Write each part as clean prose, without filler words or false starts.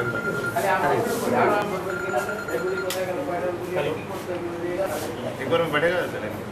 एक बार में बैठेगा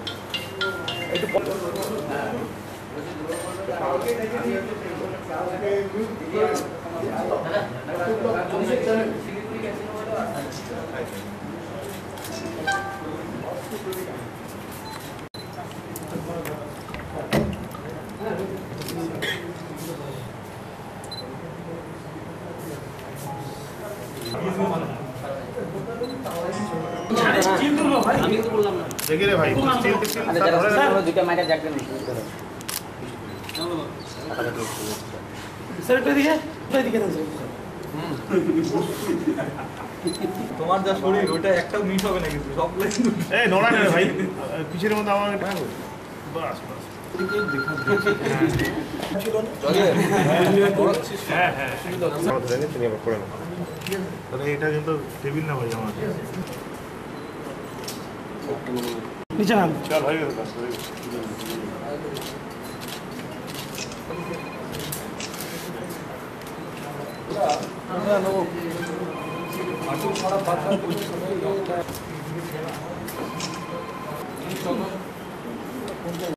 देखिए रे भाई দুটো মাইটা জাগবেন স্যার একটু দিকে দেন তোমার যা শরীর ওটা একটাও মিট হবে না কিন্তু সব এই নোড়া রে ভাই পিছের মধ্যে আমার বাস বাস হ্যাঁ হ্যাঁ তুমি আবার করে নাও তাহলে এটা কিন্তু টেবিল না ভাই আমার নিচে নাম চল হয়ে গেল কাজ করে